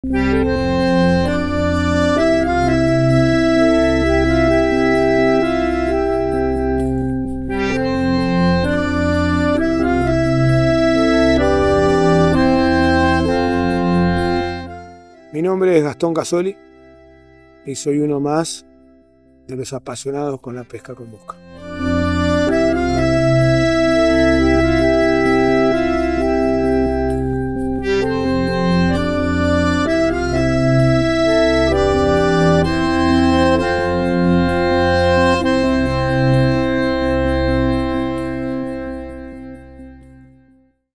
Mi nombre es Gastón Casoli y soy uno más de los apasionados con la pesca con mosca.